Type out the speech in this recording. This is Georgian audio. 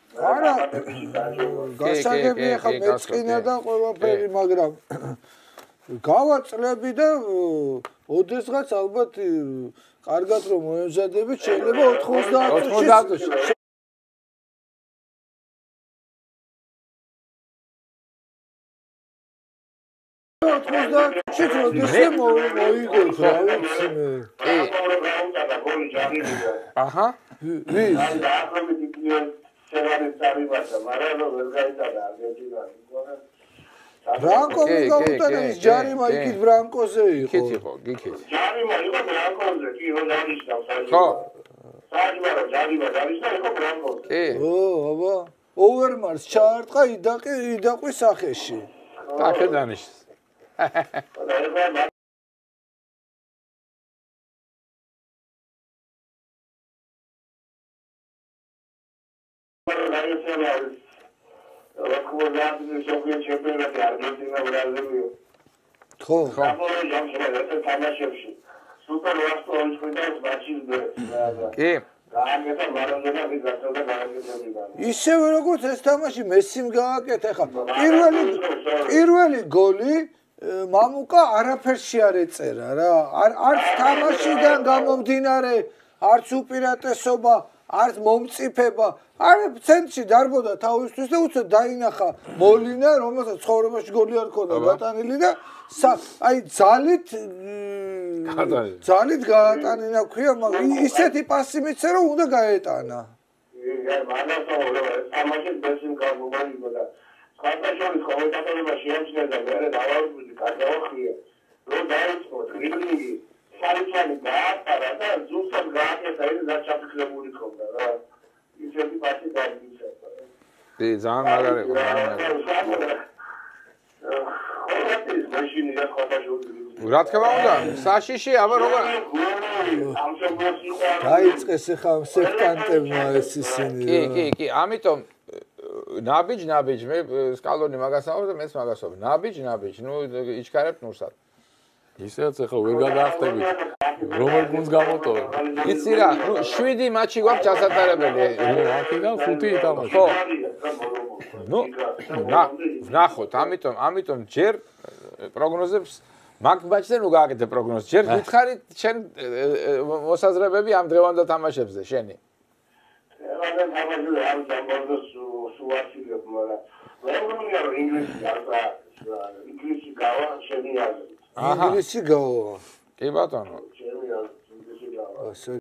არა გასაგებია ხა მეწყინა და ყველაფერი მაგრამ გავაწლები და ოდესღაც ალბათ კარგად რომ მოემზადებით შეიძლება 90 წუთში აჰა ბრანკო მიგაუტანა ის ჯარიმა იქით ბრანკოზე იყო. იქით იყო, იქით. ჯარიმა იყო ბრანკოზე, კი რომ დანიშნავს. ხო. საჯარო ჯარიმა დანიშნა იყო ბრანკოზე. კი. აბა. ოვერმარს ჩაარტყა იდაყვის სახეში. ტაკე დანიშნს. ხო. კი. ისევე როგორც ეს თამაში მესიმ გააკეთა ხა. პირველი გოლი მამუკა არაფერში არ ეწერა რა. არც თამაშიდან გამომდინარე, არც უპირატესობა, არც მომწიფება. არ ცენტრში დარბოდა თავისთვის და უცებ დაინახა მოლინა, რომელსაც ცხოვრებაში გოლი არ ქონდა გატანილი და აი ძალით გაატანინა ქვია, მაგრამ ისეთი პასი მიცა რომ უნდა გაეტანა. თამაში ბესიმ გამომარიგო და ხალხაშორის კომენტატორებმა შეამჩნია და მე დავაუბრუნდი გადავახია რომ დაიწყო დრიბლინგი სარიცანი გაატარა და ზუსტად გააკეთა ის რაც ჩაფიქრებული ხონდა რა ისეთი პასი დაიწყო ძალიან მაგარი იყო რა თქმა უნდა საშიში აბა როგორ დაიწყეს ახლა სექტანტებმა ეს ისინი კი ამიტომ ნაბიჯ მე სკალონი მაგას ამბობს და მეც მაგას ვამბობ ნაბიჯ ნუ იჩქარებთ ნურსად ისეც ახლა ვერ გადაახტებით რომელ გუნდს გამოტოვე იცი რა ნუ 7 მატჩი გვაქვს ჩასატარებელი აქედან 5 ითამაშა ხო ნუ ნახოთ ამიტომ ჯერ პროგნოზებს მაგ მატჩზე ნუ გააკეთე პროგნოზს ჯერ გითხარით შენ მოსაზრებები ამ დღევანდელ თამაშებზე შენი ინგლისი გავა კი ბატონო